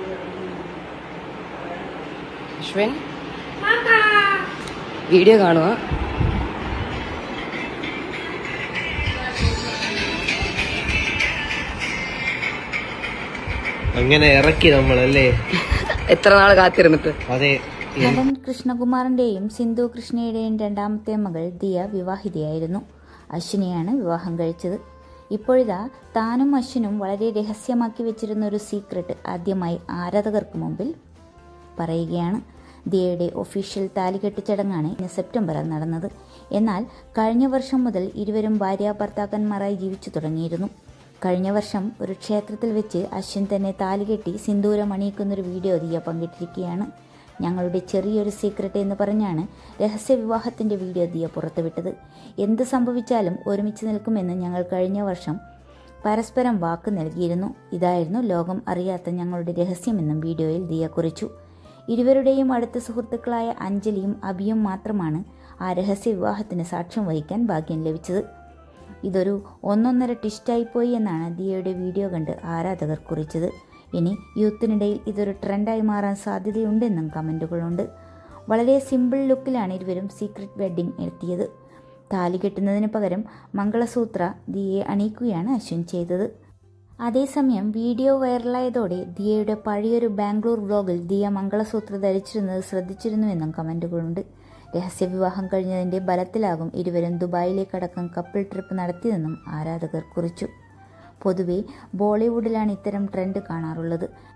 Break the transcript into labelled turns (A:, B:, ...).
A: Ashwin video കാണുക.
B: അങ്ങനെ ഇറക്കി നമ്മളല്ലേ,
A: എത്ര നാൾ കാത്തിരുന്നിട്ട്.
B: അതെ.
C: നടൻ കൃഷ്ണകുമാറിന്റെയും സിന്ധു കൃഷ്ണയുടെയും രണ്ടാമത്തെ മകൾ ദിയ വിവാഹിതയായിരുന്നു. അശ്വിനെയാണ് വിവാഹം കഴിച്ചത്. ഇപ്പോഴിതാ താനും അശ്വിനും വളരെ രഹസ്യമാക്കി വെച്ചിരുന്ന ഒരു സീക്രട്ട് ആദ്യമായി ആരാധകർക്ക് മുമ്പിൽ പറയുകയാണ്. ദിയയുടെ ഒഫീഷ്യൽ താലികെട്ട് ചടങ്ങാണ് ഇന്ന് സെപ്റ്റംബറിൽ നടന്നത്. എന്നാൽ കഴിഞ്ഞ വർഷം മുതൽ ഇരുവരും ഭാര്യാഭർത്താക്കന്മാരായി ജീവിച്ചു തുടങ്ങിയിരുന്നു. കഴിഞ്ഞ വർഷം ഒരു ക്ഷേത്രത്തിൽ വെച്ച് അശ്വിൻ തന്നെ താലികെട്ടി സിന്ദൂരം അണിയിക്കുന്നൊരു വീഡിയോ ദിയ പങ്കിട്ടിരിക്കുകയാണ്. ഞങ്ങളുടെ ചെറിയൊരു സീക്രട്ട് എന്ന് പറഞ്ഞാണ് രഹസ്യ വിവാഹത്തിൻ്റെ വീഡിയോ ദിയ പുറത്തുവിട്ടത്. എന്ത് സംഭവിച്ചാലും ഒരുമിച്ച് നിൽക്കുമെന്ന് ഞങ്ങൾ കഴിഞ്ഞ വർഷം പരസ്പരം വാക്ക് നൽകിയിരുന്നു. ഇതായിരുന്നു ലോകം അറിയാത്ത ഞങ്ങളുടെ രഹസ്യമെന്നും വീഡിയോയിൽ ദിയ കുറിച്ചു. ഇരുവരുടെയും അടുത്ത സുഹൃത്തുക്കളായ അഞ്ജലിയും അഭിയും മാത്രമാണ് ആ രഹസ്യ വിവാഹത്തിന് സാക്ഷ്യം വഹിക്കാൻ ഭാഗ്യം ലഭിച്ചത്. ഇതൊരു ഒന്നൊന്നര ട്വിസ്റ്റായിപ്പോയി എന്നാണ് ദിയയുടെ വീഡിയോ കണ്ട് ആരാധകർ കുറിച്ചത്. ഇനി യൂത്തിനിടയിൽ ഇതൊരു ട്രെൻഡായി മാറാൻ സാധ്യതയുണ്ടെന്നും കമൻറ്റുകളുണ്ട്. വളരെ സിമ്പിൾ ലുക്കിലാണ് ഇരുവരും സീക്രട്ട് വെഡ്ഡിംഗ് എത്തിയത്. താലി കെട്ടുന്നതിന് പകരം മംഗളസൂത്ര ദിയയെ അണിയിക്കുകയാണ് അശ്വിൻ ചെയ്തത്. അതേസമയം വീഡിയോ വൈറലായതോടെ ദിയയുടെ പഴയൊരു ബാംഗ്ലൂർ വ്ലോഗിൽ ദിയ മംഗളസൂത്ര ധരിച്ചിരുന്നത് ശ്രദ്ധിച്ചിരുന്നുവെന്നും കമൻറ്റുകളുണ്ട്. രഹസ്യവിവാഹം കഴിഞ്ഞതിൻ്റെ ബലത്തിലാകും ഇരുവരും ദുബായിലേക്കടക്കം കപ്പിൾ ട്രിപ്പ് നടത്തിയതെന്നും ആരാധകർ കുറിച്ചു. പൊതുവെ ബോളിവുഡിലാണ് ഇത്തരം ട്രെൻഡ് കാണാറുള്ളത്.